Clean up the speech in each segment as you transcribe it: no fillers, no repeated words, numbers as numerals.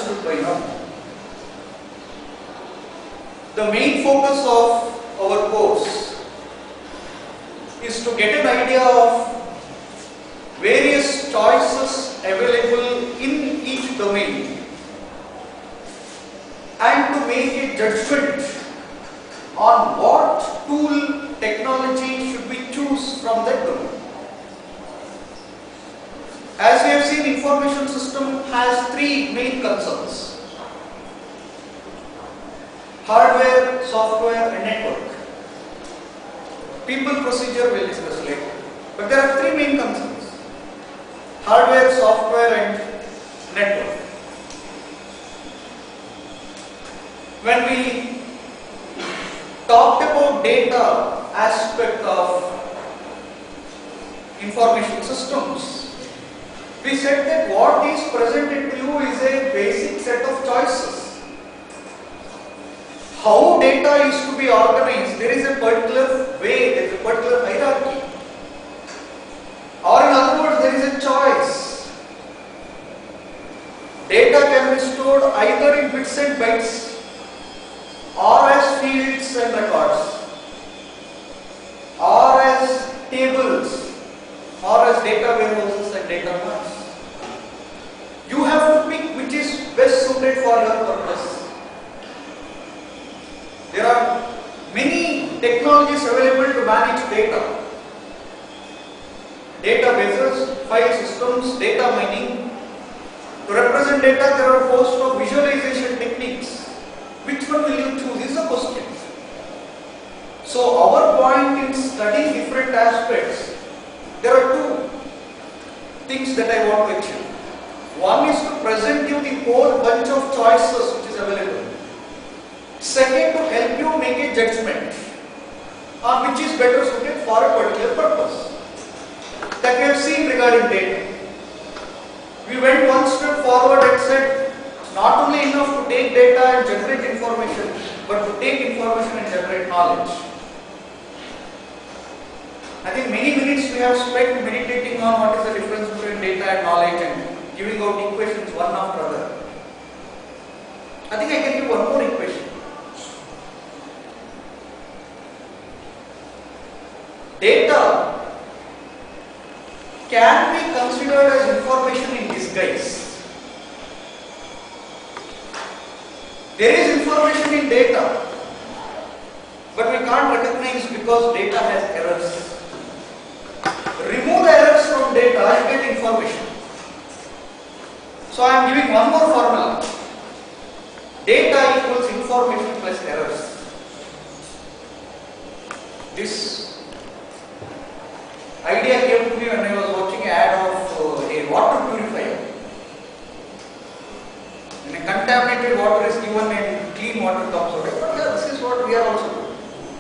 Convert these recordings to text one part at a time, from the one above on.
understood by now. The main focus of our course is to get an idea of various choices available in each domain and to make a judgment on what tool technology should we choose from that domain. As we have seen, information system has three main concerns: hardware, software and network. People, procedure will discuss later. But there are three main concerns: hardware, software and network. When we talked about data aspect of information systems, we said that what is presented to you is a basic set of choices. How data is to be organized, there is a particular way, there is a particular hierarchy. Or in other words, there is a choice. Data can be stored either in bits and bytes or as fields and records, or as tables, or as data warehouses and data marts. You have to pick which is best suited for your purpose. There are many technologies available to manage data: databases, file systems, data mining. To represent data, there are a host of visualization techniques. Which one will you choose is the question. So our point in studying different aspects, there are two things that I want to achieve. One is to present you the whole bunch of choices which is available. Second, to help you make a judgment on which is better suited for a particular purpose. That we have seen regarding data. We went one step forward and said, not only enough to take data and generate information, but to take information and generate knowledge. I think many minutes we have spent meditating on what is the difference between data and knowledge and giving out equations one after other. I think I can give one more equation. Data can be considered as information in disguise. There is information in data, but we can't recognize because data has errors. Remove the errors from data and get information. So I am giving one more formula. Data equals information plus errors. This idea came to me when I was watching an ad of a water purifier. When a contaminated water is given and clean water comes out, but yeah, this is what we are also doing.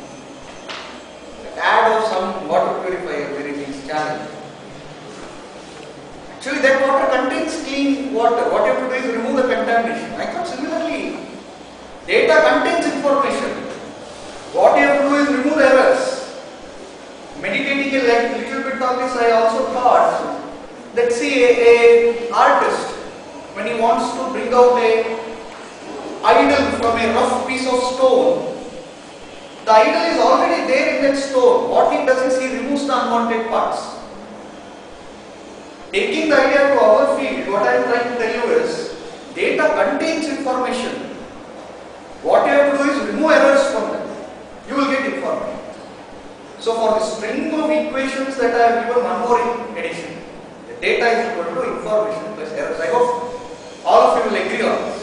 The ad of some water purifier where it is challenged. Actually, that water contains clean water. What you have to do is remove the contamination. I thought similarly, data contains information. What you have to do is remove the errors. Meditating a little bit on this, I also thought that see a artist, when he wants to bring out a idol from a rough piece of stone, the idol is already there in that stone. What he does is he removes the unwanted parts. Taking the idea to our field, what I am trying to tell you is, data contains information. What you have to do is remove errors from them. You will get information. So for the string of equations that I have given, one more addition. The data is equal to information plus errors. I hope all of you will agree on this.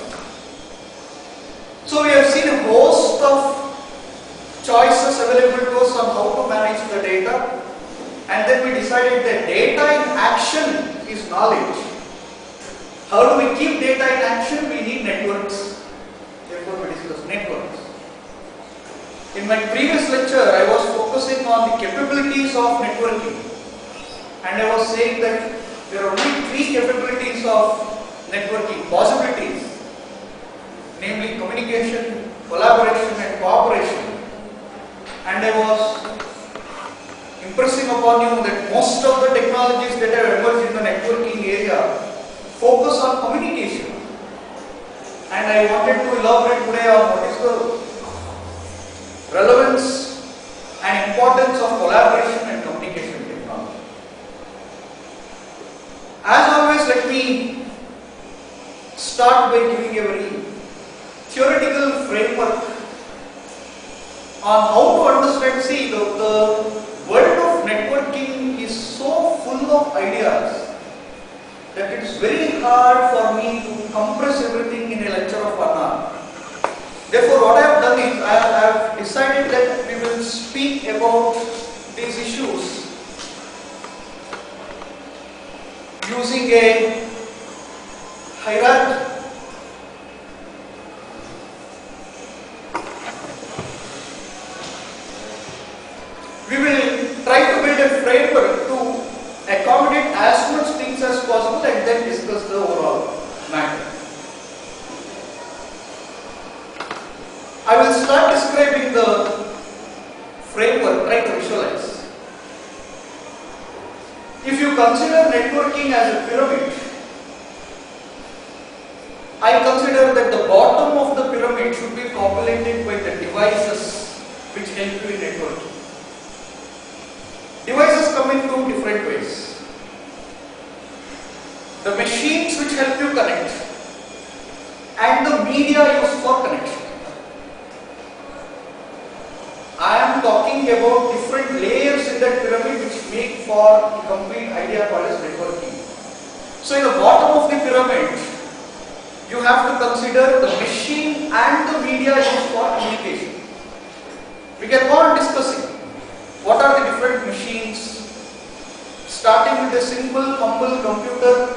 So we have seen a host of choices available to us on how to manage the data, and then we decided that data in action is knowledge. How do we keep data in action? We need networks. Therefore we discuss networks. In my previous lecture, I was focusing on the capabilities of networking, and I was saying that there are only three capabilities of networking, possibilities, namely communication, collaboration and cooperation. And I was impressing upon you that most of the technologies that have emerged in the networking area focus on communication. and I wanted to elaborate today on what is the relevance and importance of collaboration and communication technology. As always, let me start by giving a very theoretical framework on how to understand. See, the world of networking is so full of ideas that it is very hard for me to compress everything in a lecture of 1 hour. Therefore, what I have done is I have decided that we will speak about these issues using a hierarchy. We will try to build a framework to accommodate as much things as possible and then discuss the overall matter. I will start describing the framework, try to visualize. If you consider networking as a pyramid, I consider that the bottom of the pyramid should be populated by the devices which help you in networking. Devices come in two different ways. The machines which help you connect and the media used for connection. I am talking about different layers in that pyramid which make for a complete idea called as networking. So in the bottom of the pyramid, you have to consider the machine and the media used for communication. We can go on discussing what are the different machines, starting with a simple, humble computer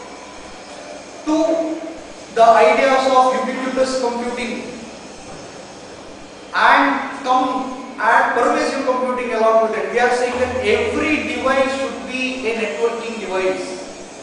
to the ideas of ubiquitous computing and come add pervasive computing along with it. We are saying that every device should be a networking device.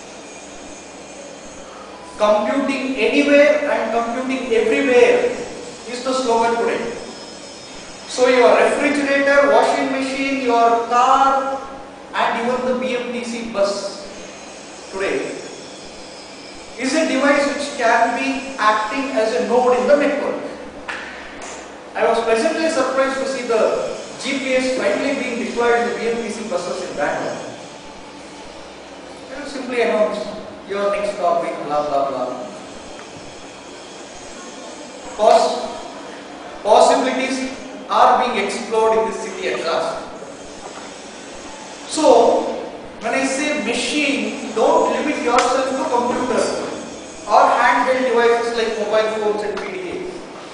Computing anywhere and computing everywhere is the slogan today. So your refrigerator, washing machine, your car and even the BMTC bus today is a device which can be acting as a node in the network. I was pleasantly surprised to see the GPS finally being deployed in the BMTC buses in Bangalore. They will simply announce your next stop in blah blah blah. Possibilities are being explored in this city at last. So, when I say machine, don't limit yourself to computers or handheld devices like mobile phones and PDAs.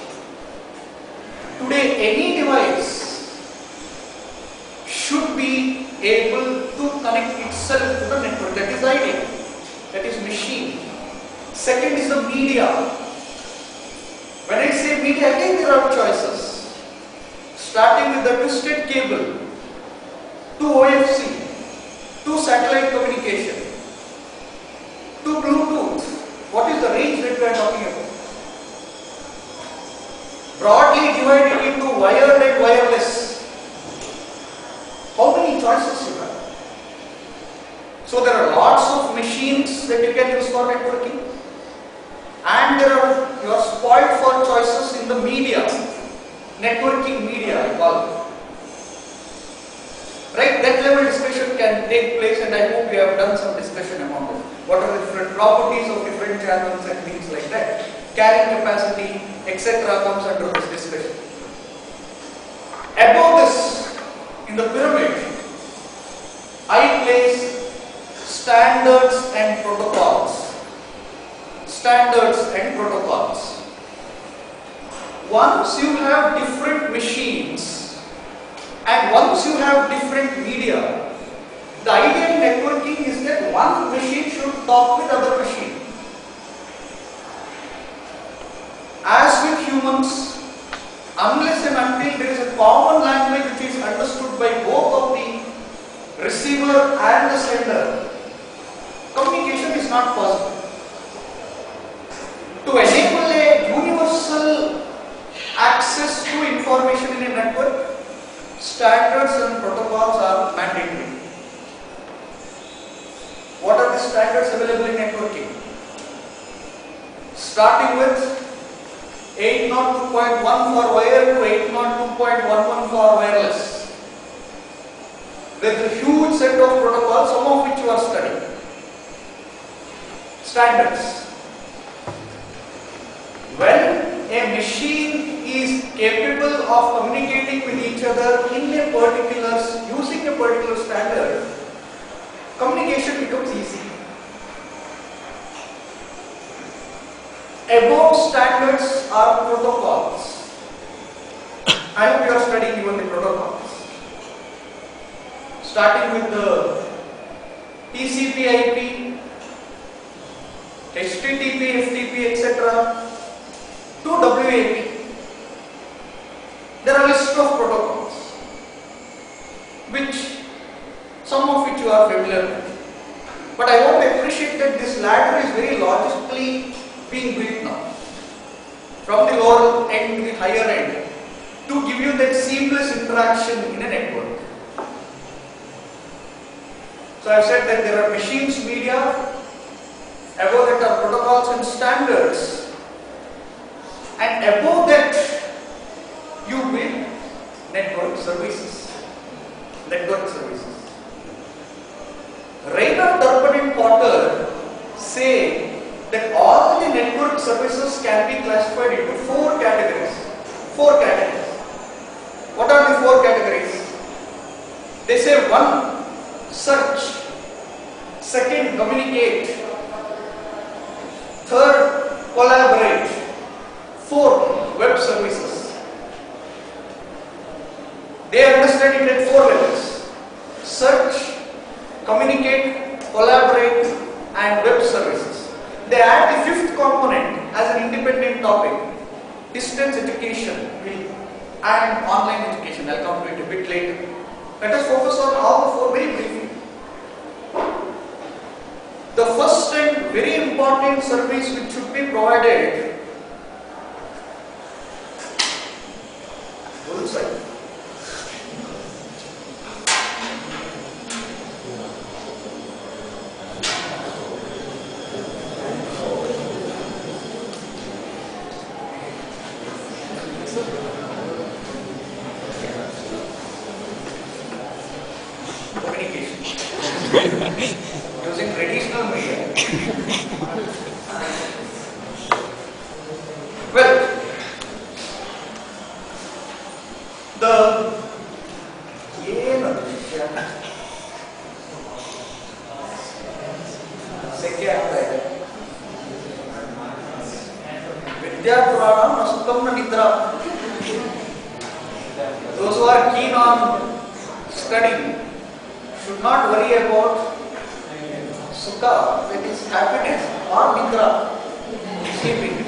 Today, any device should be able to connect itself to the network. That is idea. That is machine. Second is the media. When I say media, again there are choices. Starting with the twisted cable to OFC, to satellite communication, to Bluetooth. What is the range that we are talking about? Broadly divided into wired and wireless. How many choices you have? So there are lots of machines that you can use for networking, and you are spoiled for choices in the media. Networking media, I call it. Right, that level discussion can take place, and I hope we have done some discussion about it. What are the different properties of different channels and things like that. Carrying capacity, etc. comes under this discussion. Above this, in the pyramid, I place standards and protocols. Standards and protocols. Once you have different machines and once you have different media, the idea in networking is that one machine should talk with other machine. As with humans, unless and until there is a common language which is understood by both of the receiver and the sender, communication is not possible. To enable a universal access to information in a network, standards and protocols are mandatory. What are the standards available in networking? Starting with 802.1 for wire to 802.11 for wireless. There is a huge set of protocols, some of which you are studying. Standards. When a machine is capable of communicating with each other in a particular, using a particular standard, communication becomes easy. Above standards are protocols. I hope you are studying even the protocols. Starting with the TCP/IP, HTTP, FTP, etc. to WAP. There are a list of protocols, some of which you are familiar with. But I want to appreciate that this ladder is very logically being built now. From the lower end to the higher end, to give you that seamless interaction in a network. So I have said that there are machines, media, above that are protocols and standards, and above that you build network services. Network services. Raynor, Turpin and Potter say that all the network services can be classified into four categories. What are the four categories? They say 1. Search. 2. Communicate. 3. Collaborate. 4. Web services. They understand it at 4 levels. Search, communicate, collaborate and web services. They add the 5th component as an independent topic, distance education and online education. I'll come to it a bit later. Let us focus on all the 4 very briefly. The first and very important service which should be provided bullseye. Using traditional media. Well, those who are keen on studying should not worry about sukha, that is happiness, or nidra, sleeping.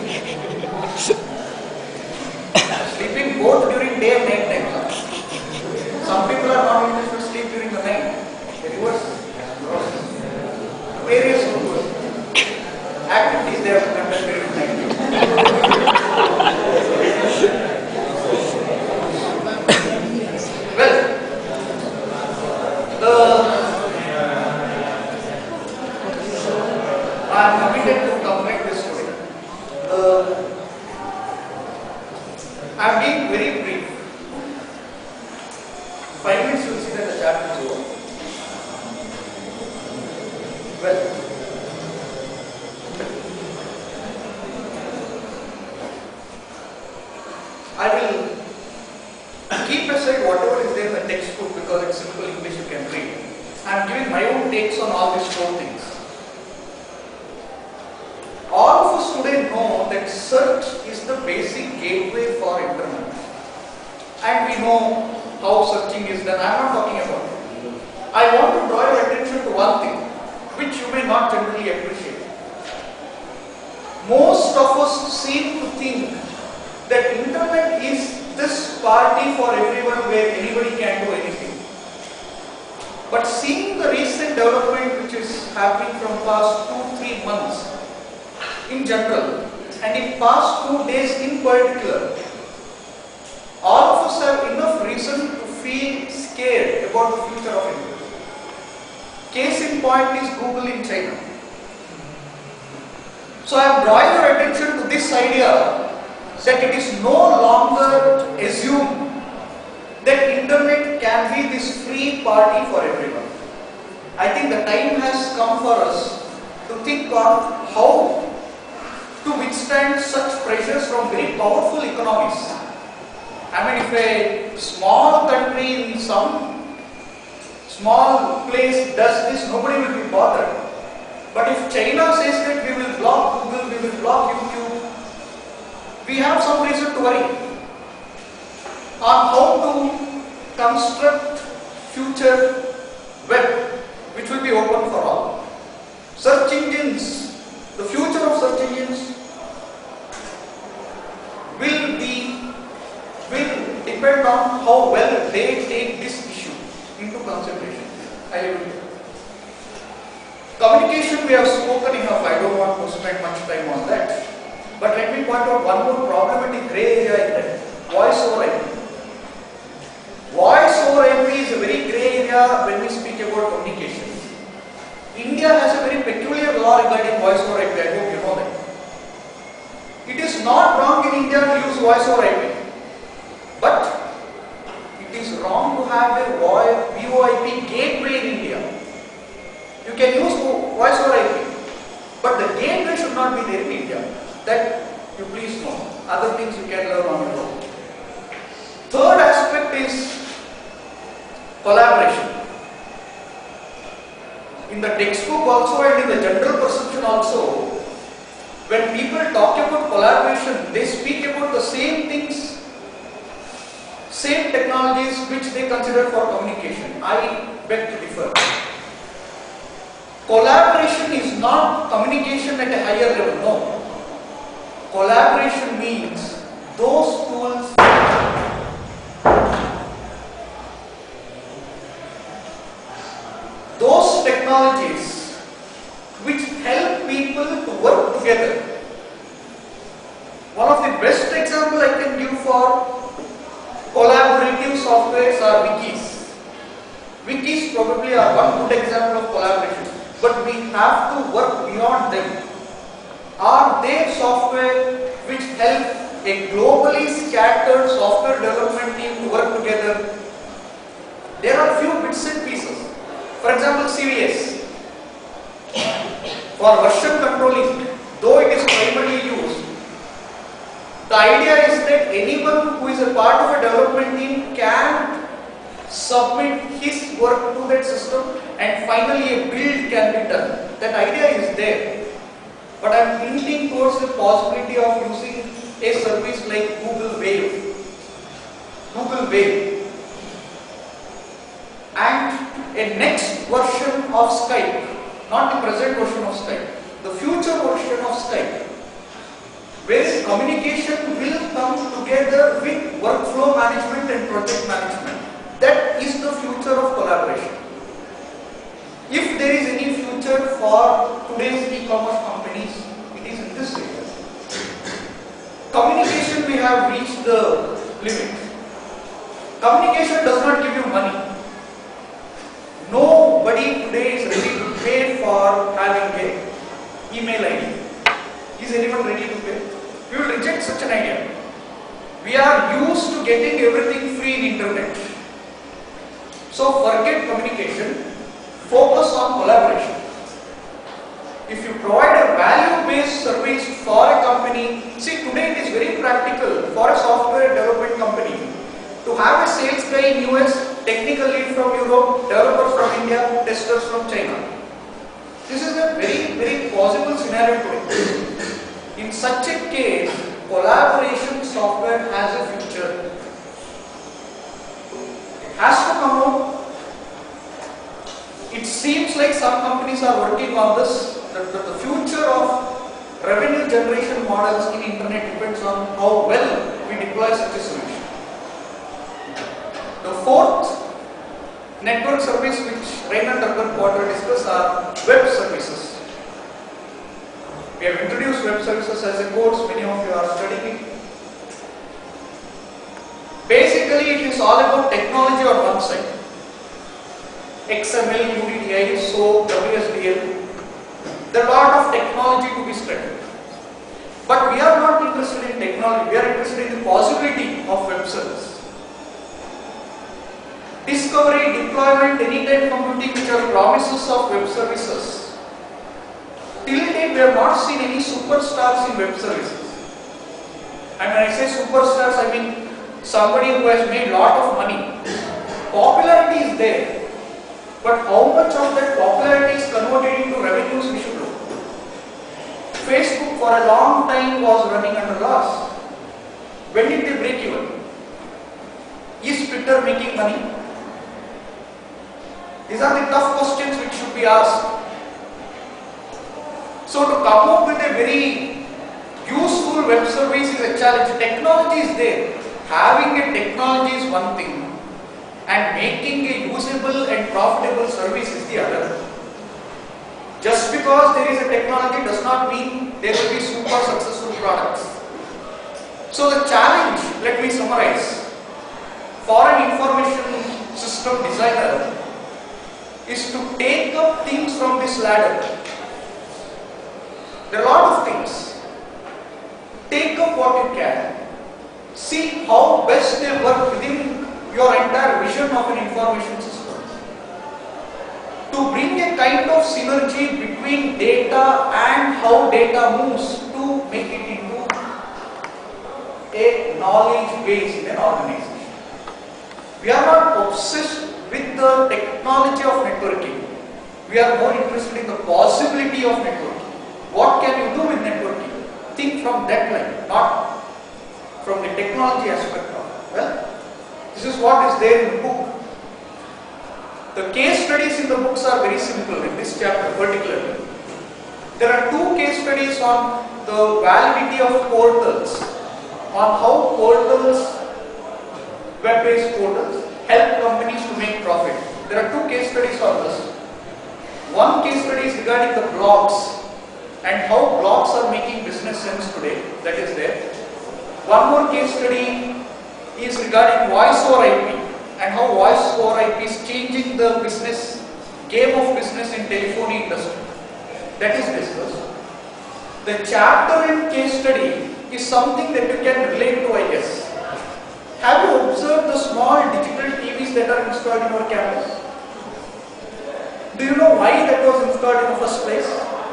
Sleeping both during day and night time. Some people are not interested to sleep during the night. The reverse. Various activities they have to conduct during the night. I am committed to complete this today. I am being very brief. 5 minutes you will see that the chapter is over. Well, I will keep aside whatever is there in the textbook because it's simple English you can read. I am giving my own takes on all these 4 things. All of us today know that search is the basic gateway for internet. And we know how searching is done. I am not talking about it. I want to draw your attention to one thing which you may not generally appreciate. Most of us seem to think that internet is this party for everyone where anybody can do anything. But seeing the recent development which is happening from past 2-3 months in general and in past 2 days in particular, all of us have enough reason to feel scared about the future of India. Case in point is Google in China. So I am drawing your attention to this idea that it is no longer assumed that internet can be this free party for everyone. I think the time has come for us to think on how to withstand such pressures from very powerful economies. I mean, if a small country in some small place does this, nobody will be bothered. But if China says that we will block Google, we will block YouTube, we have some reason to worry on how to construct future web which will be open for all. Search engines, the future of search engines will depend on how well they take this issue into consideration. I leave it here. Communication we have spoken enough, I don't want to spend much time on that. But let me point out one more problematic grey area in that. Voice over IP. Voice over IP is a very grey area when we speak about communication. India has a very peculiar law regarding voice over IP, I hope you know that. It is not wrong in India to use voice over IP. But it is wrong to have a VoIP gateway in India. You can use voice over IP, but the gateway should not be there in India. That you please know. Other things you can learn on your own. Third aspect is collaboration. In the textbook also and in the general perception also, when people talk about collaboration, they speak about the same things, same technologies which they consider for communication. I beg to differ. Collaboration is not communication at a higher level, no. Collaboration means those tools, those technologies which help people to work together. One of the best examples I can give for collaborative softwares are wikis. Wikis probably are one good example of collaboration, but we have to work beyond them. Are there software which help a globally scattered software development team to work together? There are few bits and pieces. For example, CVS. For version controlling, though it is primarily used, the idea is that anyone who is a part of a development team can submit his work to that system and finally a build can be done. That idea is there. But I am hinting towards the possibility of using a service like Google Wave. Google Wave. And a next version of Skype, not the present version of Skype, the future version of Skype, where communication will come together with workflow management and project management. That is the future of collaboration. If there is any future for today's e-commerce companies, it is in this area. Communication, we have reached the limit. Communication does not give you money. Nobody today is ready to pay for having an email ID. Is anyone ready to pay? We will reject such an idea. We are used to getting everything free in internet. So forget communication. Focus on collaboration. If you provide a value-based service for a company, see today it is very practical for a software development company to have a sales guy in US, technical lead from Europe, developers from India, testers from China. This is a very possible scenario today. In such a case, collaboration software has a future. It has to come out. It seems like some companies are working on this. The future of revenue generation models in internet depends on how well we deploy such a solution. The fourth network service which Rain and Urban Quarter discuss are web services. We have introduced web services as a course, many of you are studying it. Basically, it is all about technology on one side. XML, UDDI, SOAP, WSDL. There are a lot of technology to be studied. But we are not interested in technology, we are interested in the possibility of web service. Discovery, deployment, anytime computing, which are promises of web services. Till date, we have not seen any superstars in web services. And when I say superstars, I mean somebody who has made lot of money. Popularity is there, but how much of that popularity is converted into revenues, we should know. Facebook for a long time was running under loss. When did they break even? Is Twitter making money? These are the tough questions which should be asked. So to come up with a very useful web service is a challenge. Technology is there. Having a technology is one thing, and making a usable and profitable service is the other. Just because there is a technology does not mean there will be super successful products. So the challenge, let me summarize, for an information system designer is to take up things from this ladder. There are a lot of things. Take up what you can. See how best they work within your entire vision of an information system. To bring a kind of synergy between data and how data moves to make it into a knowledge base in an organization. We are not obsessed with the technology of networking. We are more interested in the possibility of networking. What can you do with networking? Think from that line, not from the technology aspect of it. Well, this is what is there in the book. The case studies in the books are very simple in this chapter particularly. There are two case studies on the validity of portals, on how portals, web-based portals, help companies to make profit. There are two case studies on this. One case study is regarding the blogs and how blogs are making business sense today. That is there. One more case study is regarding voice over IP and how voice over IP is changing the business, game of business in telephony industry. That is discussed. The chapter in case study is something that you can relate to, I guess. Have you observed the small digital TVs that are installed in our campus? Do you know why that was installed in the first place?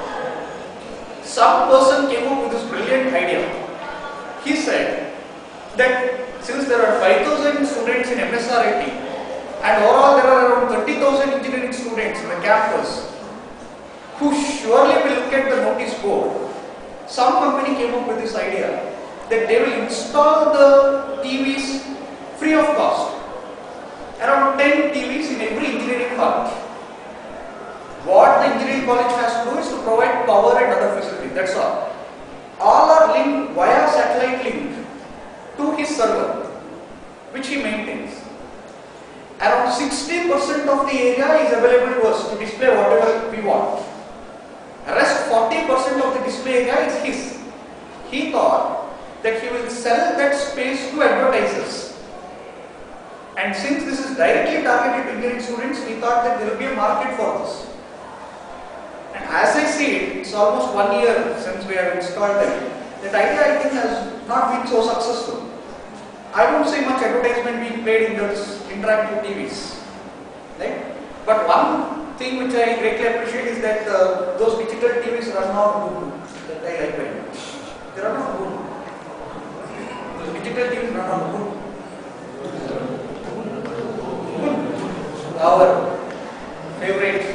Some person came up with this brilliant idea. He said that since there are 5,000 students in MSRIT and overall there are around 30,000 engineering students in the campus who surely will look at the notice board, some company came up with this idea that they will install the TVs free of cost. Around 10 TVs in every engineering college. What the engineering college has to do is to provide power and other facilities, that's all. All are linked via satellite link to his server, which he maintains. Around 60% of the area is available to us to display whatever we want. The rest 40% of the display area is his. He thought that he will sell that space to advertisers. And since this is directly targeted to engineering students, we thought that there will be a market for this. And as I see it, it's almost 1 year since we have installed them. That idea, I think, has not been so successful. I don't see much advertisement being paid in those interactive TVs. Right? But one thing which I greatly appreciate is that those digital TVs run on Ubuntu. That I like very much. They run on Ubuntu. Those digital TVs run on Ubuntu. Our favorite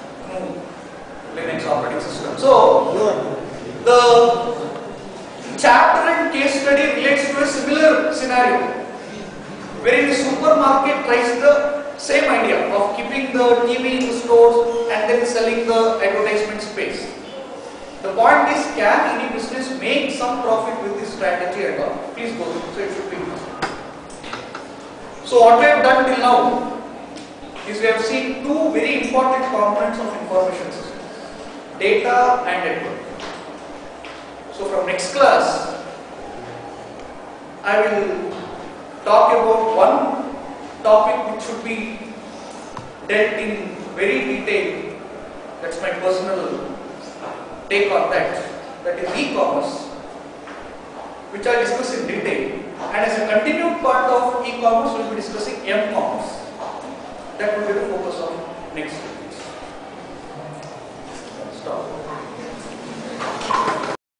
Linux operating system. So, the chapter and case study relates to a similar scenario, wherein the supermarket tries the same idea of keeping the TV in the stores and then selling the advertisement space. The point is, can any business make some profit with this strategy at all? Please go through, so it should be interesting. So what we have done till now is we have seen two very important components of information system. Data and network. So from next class, I will talk about one topic which should be dealt in very detail. That's my personal take on that. That is e-commerce. which I will discuss in detail, and as a continued part of e-commerce we will be discussing m-commerce. That will be the